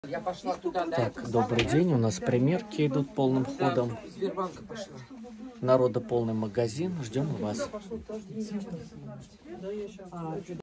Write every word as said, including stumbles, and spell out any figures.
Я пошла туда, да. Так, добрый день. У нас примерки идут полным ходом. Из Сбербанка пошла. Народа полный магазин. Ждем вас.